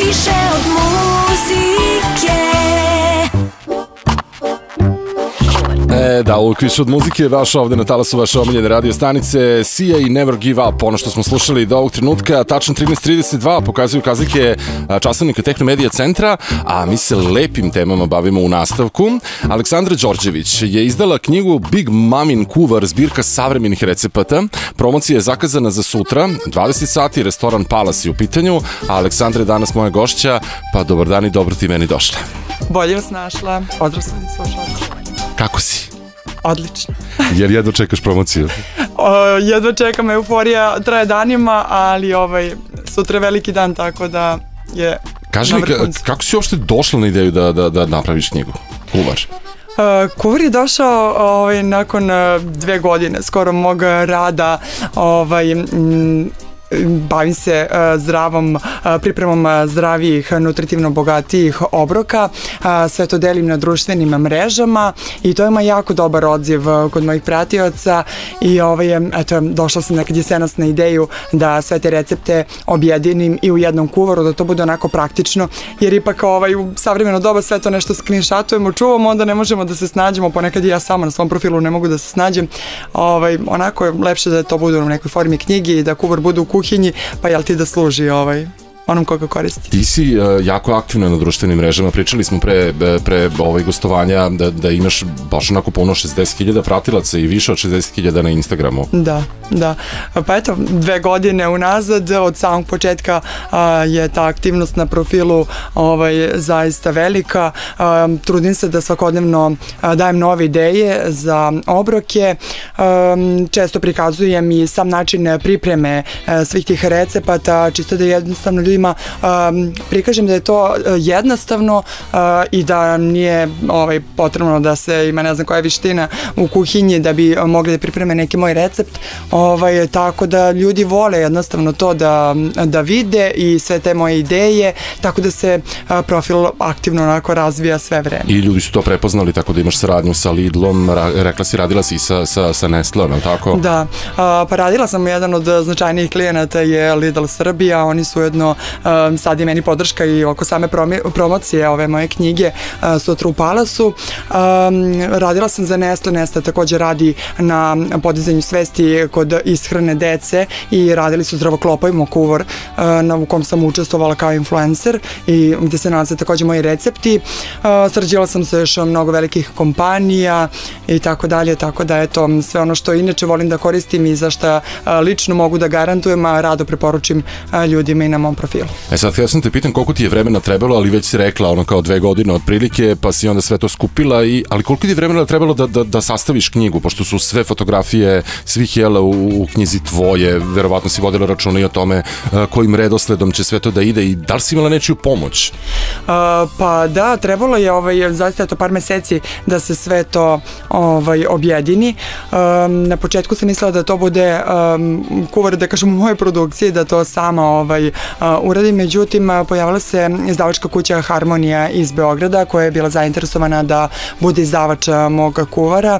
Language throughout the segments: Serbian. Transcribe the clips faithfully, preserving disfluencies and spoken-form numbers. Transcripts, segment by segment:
više od muzike. E, da, uvijek više od muzike, vaš ovde na talasu vaše omiljene radio stanice Sia i Never Give Up, ono što smo slušali do ovog trenutka, tačno trinaest trideset dva pokazuju kazike časovnika Tehnomedija centra, a mi se lepim temama bavimo u nastavku. Aleksandra Đorđević je izdala knjigu Big Mamin kuvar, zbirka savremenih recepata. Promocija je zakazana za sutra, dvadeset sati, restoran Palace je u pitanju, a Aleksandra je danas moja gošća, pa dobar dan i dobro ti meni došla. Bolje vas našla, pozdrav svojim slušalcima. Kako si? Odlično. Jer jedno čekaš promociju? O, jedva čekam, euforija traje danima, ali ovaj, sutra je veliki dan, tako da je Kaži mi, kako si uopšte došla na ideju da, da, da napraviš knjigu? Kuvar. Uh, kuvar je došao ovaj, nakon uh, dve godine skoro mog rada, ovaj, m, bavim se uh, zdravom, uh, pripremom uh, zdravijih, nutritivno bogatijih obroka, uh, sve to delim na društvenim mrežama i to ima jako dobar odziv uh, kod mojih pratioca i ovaj, eto, došla sam nekad jesenas na ideju da sve te recepte objedinim i u jednom kuvaru, da to bude onako praktično, jer ipak ovaj, u savremeno doba sve to nešto screenshotujemo, čuvamo, onda ne možemo da se snađemo, ponekad i ja sama na svom profilu ne mogu da se snađem, ovaj, onako je lepše da to bude u nekoj formi knjige i da kuvar bude u kuhinji, pa jel ti da služi ovaj, onom koga koristi. Ti si uh, jako aktivna na društvenim mrežama, pričali smo pre, pre ovaj gostovanja da, da imaš baš onako puno šezdeset hiljada pratilaca i više od šezdeset hiljada na Instagramu. Da, da. Pa eto, dve godine unazad, od samog početka uh, je ta aktivnost na profilu ovaj, zaista velika. Uh, trudim se da svakodnevno uh, dajem nove ideje za obroke. Um, često prikazujem i sam način pripreme uh, svih tih recepata, čisto da jednostavno ljudi Um, prikažem da je to jednostavno uh, i da nije ovaj, potrebno da se ima ne znam koja viština u kuhinji da bi mogli da pripreme neki moj recept, ovaj, tako da ljudi vole jednostavno to da, da vide i sve te moje ideje, tako da se uh, profil aktivno onako razvija sve vreme. I ljudi su to prepoznali, tako da imaš saradnju sa Lidlom, rekla si radila si i sa, sa, sa Nestleom, je li tako? Da, uh, pa radila sam, jedan od značajnijih klijenata je Lidl Srbija, oni su jedno Um, sad je meni podrška i oko same promocije ove moje knjige uh, sutra u Palasu. Um, radila sam za Nestle, Nestle također radi na podizanju svesti kod ishrane dece i radili su Zdravoklopovimo kuvar uh, na, u kom sam učestvovala kao influencer i gdje se nalaze također moji recepti. Uh, sarađivala sam sa još mnogo velikih kompanija i tako dalje, tako da eto, sve ono što inače volim da koristim i za što uh, lično mogu da garantujem, a rado preporučim uh, ljudima i na mom profilu. E sad, ja sam te pitan koliko ti je vremena trebalo, ali već si rekla ono kao dve godine otprilike, pa si onda sve to skupila, i, ali koliko ti je vremena trebalo da, da, da sastaviš knjigu, pošto su sve fotografije svih jela u, u knjizi tvoje, verovatno si vodila računa i o tome uh, kojim redosledom će sve to da ide i da li si imala nečiju pomoć? Uh, pa da, trebalo je ovaj, zaista to par meseci da se sve to ovaj, objedini. Um, na početku sam mislila da to bude um, kuvar, da kažem, u mojoj produkciji, da to sama ovaj, uh, uradim, međutim pojavila se izdavačka kuća Harmonija iz Beograda koja je bila zainteresovana da bude izdavač mog kuvara,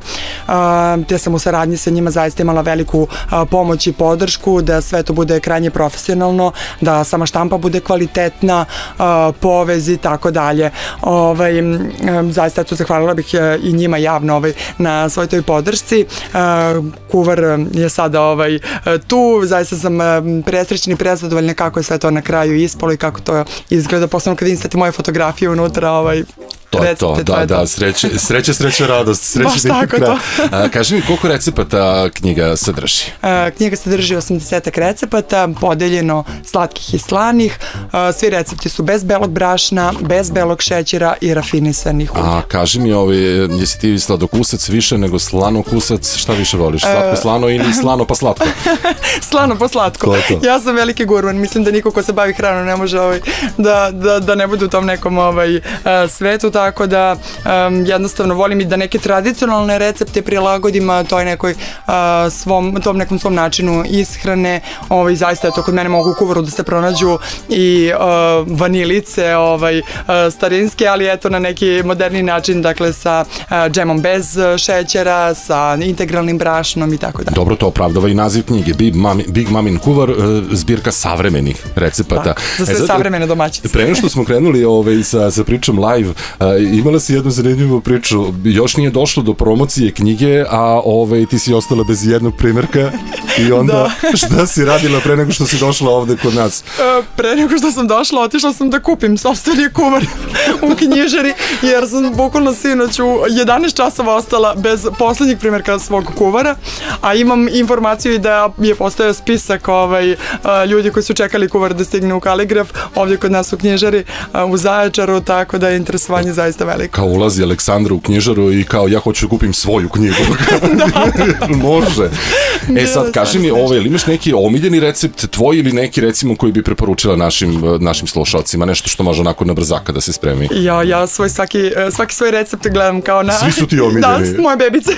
te sam u saradnji sa njima zaista imala veliku pomoć i podršku da sve to bude krajnje profesionalno, da sama štampa bude kvalitetna, povez i tako dalje. Ovaj, zaista eto, zahvalila bih i njima javno ovaj, na svoj toj podršci. Kuvar je sada ovaj, tu, zaista sam presrećna i prezadovoljna kako je sve to na kraju ispalo i kako to izgleda, posebno kad instate moje fotografije unutra, ovaj, to je to, da, da, sreće, sreće, sreće, radost, sreće. Baš tako to. Kaži mi, koliko recepata knjiga sadrži? Knjiga sadrži osamdesetak recepata, podeljeno slatkih i slanih, svi recepti su bez belog brašna, bez belog šećera i rafinisanih ulja. A kaži mi, ovaj, jesi ti sladokusac više nego slanokusac, šta više voliš, slatko slano ili slano pa slatko? Slano pa slatko. To to. Ja sam veliki gurman, mislim da niko ko se bavi hranom ne može ovaj, da, da, da ne bude u tom nekom ovaj, svetu, tako tako da um, jednostavno volim i da neke tradicionalne recepte prilagodim toj nekoj uh, svom, tom nekom svom načinu ishrane. Ovaj, zaista to kod mene mogu u kuvaru da se pronađu i uh, vanilice ovaj, uh, starinske, ali eto na neki moderni način, dakle sa uh, džemom bez šećera, sa integralnim brašnom i tako da. Dobro, to opravdava i naziv knjige Big, Mami, Big Mamin kuvar, uh, zbirka savremenih recepata. Tako, za sve e, sad, savremene domaćice. Pre nego što smo krenuli ovaj, sa, sa pričom live, uh, imala si jednu zanimljivu priču. Još nije došlo do promocije knjige, a ovaj, ti si ostala bez jednog primjerka i onda šta si radila pre nego što si došla ovde kod nas? Uh, pre nego što sam došla, otišla sam da kupim sopstveni kuvar u knjižari, jer sam bukvalno sinoć u jedanaest časova ostala bez poslednjeg primjerka svog kuvara, a imam informaciju i da je postojao spisak ovaj, uh, ljudi koji su čekali kuvar da stigne u Kaligraf, ovdje kod nas u knjižari, uh, u Zaječaru, tako da je interesovanje zaista veliko. Kao ulazi Aleksandra u knjižaru i kao ja hoću da kupim svoju knjigu. Može. E sad, kaži mi, ovaj, ili imaš neki omiljeni recept tvoj ili neki recimo koji bi preporučila našim, našim slušalcima, nešto što može onako na brzaka da se spremi? Ja, ja svoj svaki, svaki svoj recept gledam kao na... Svi su ti omiljeni. Da, moje bebice.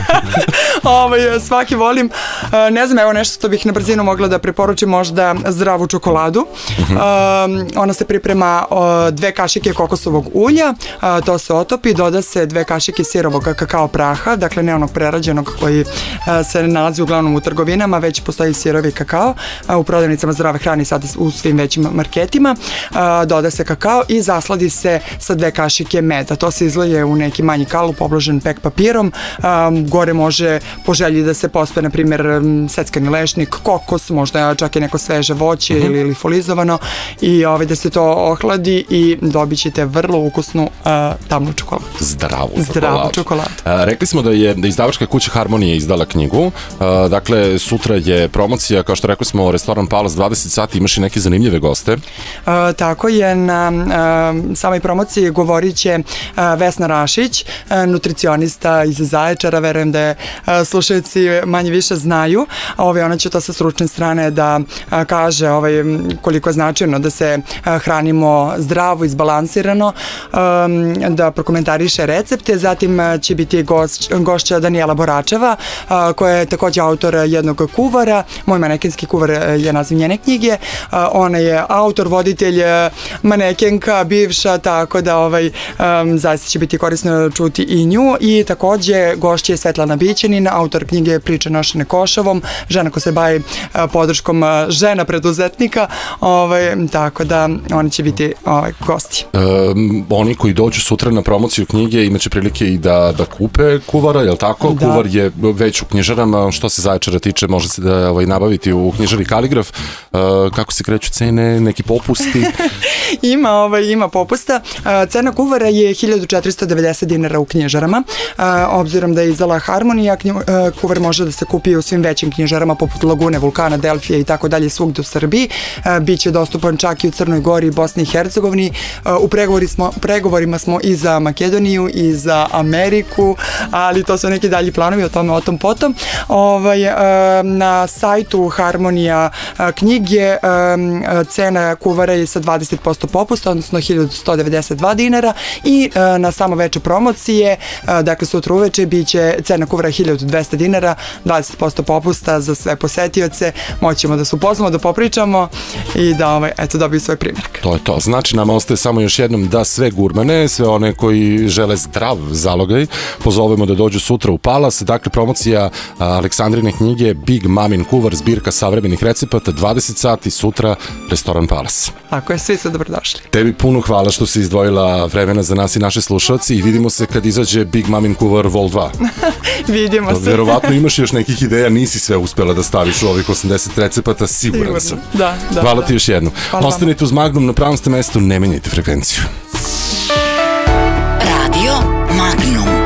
ovaj, svaki volim. Ne znam, evo nešto što bih na brzinu mogla da preporučim, možda zdravu čokoladu. Uh-huh. um, ona se priprema uh, dve kašike kokosovog ulja, uh, to se otopi, doda se dve kašike sirovog kakao praha, dakle ne onog prerađenog koji uh, se nalazi uglavnom u trgovinama, već postoji sirovi kakao, uh, u prodavnicama zdrave hrane sad u svim većim marketima. Uh, doda se kakao i zasladi se sa dve kašike meda. To se izlije u neki manji kalup obložen pek papirom. Um, gore može po želji da se pospe, na primjer, seckani lešnik, kokos, možda čak i neko sveže voće uh-huh. ili, ili folizovano i ovaj, da se to ohladi i dobit ćete vrlo ukusnu uh, tamnu čokoladu. Zdravu, Zdravu čokoladu. Uh, rekli smo da je da izdavačka kuća Harmonija izdala knjigu. Uh, dakle, sutra je promocija, kao što rekli smo, restoran Palace dvadeset sati, imaš i neke zanimljive goste. Uh, tako je, na uh, samoj promociji govorit će uh, Vesna Rašić, uh, nutricionista iz Zaječara, verujem da je uh, slušalci manje više znaju. Ove, ona će to sa stručne strane da uh, kaže ovaj, koliko je značajno da se uh, hranimo zdravo, izbalansirano, um, da prokomentariše recepte. Zatim uh, će biti gost, gošća Danijela Boračeva, uh, koja je takođe autor jednog kuvara. Moj manekenski kuvar je naziv njene knjige. Uh, ona je autor, voditelj, manekenka, bivša, tako da ovaj, um, zaista će biti korisno čuti i nju. I takođe gošća je Svetlana Bićanin, autor knjige Priče nošene košavom, žena koja se bavi uh, podrškom uh, žena preduzetnika, ovaj, tako da oni će biti ovaj, gosti. Um, oni koji dođu sutra na promociju knjige imaće prilike i da, da kupe kuvara, je li tako? Da. Kuvar je već u knjižarama, što se Zaječara tiče, može se da ovaj, nabaviti u knjižari Kaligraf. Uh, kako se kreću cene, neki popusti? ima, ovaj, ima popusta. Uh, cena kuvara je hiljadu četiristo devedeset dinara u knjižarama. Uh, obzirom da je izdala Harmonija, knju, uh, kuvar može da se kupi u svim većim knjižarama poput Lagune, Vulkana, Delfija i tako dalje svugde u Srbiji. Uh, biće dostupan čak i u Crnoj Gori i Bosni i Hercegovini. Uh, u pregovori smo, pregovorima smo i za Makedoniju i za Ameriku, ali to su neki dalji planovi, o tome o tom potom. Ovaj, uh, na sajtu Harmonija uh, knjige um, cena kuvara je sa dvadeset posto popusta, odnosno hiljadu sto devedeset dva dinara i uh, na samo veče promocije, uh, dakle sutra uveče biće cena kuvara hiljadu dvesta dinara, dvadeset posto popusta za sve posetioce, moćemo da se upoznamo, da popričamo i da ovaj, eto, dobiju svoj primjerak. To je to. Znači nama ostaje samo još jednom da sve gurmane, sve one koji žele zdrav zalogaj, pozovemo da dođu sutra u Palace. Dakle, promocija Aleksandrine knjige Big Mamin kuvar, zbirka savremenih recepata, dvadeset sati sutra, restoran Palace. Tako je, svi su dobrodošli. Tebi puno hvala što si izdvojila vremena za nas i naše slušalci i vidimo se kad izađe Big Mamin kuvar Vol dva. Vidimo se. Verovatno imaš još nekih ideja, nisi sve uspela da staviš u ovih osamdeset recepata, siguran Sigurno. sam. Da, da, hvala da. ti još jednom. Hvala Ostanite uz Magnum, na pravom ste mestu, ne menjajte frekvenciju. Radio Magnum.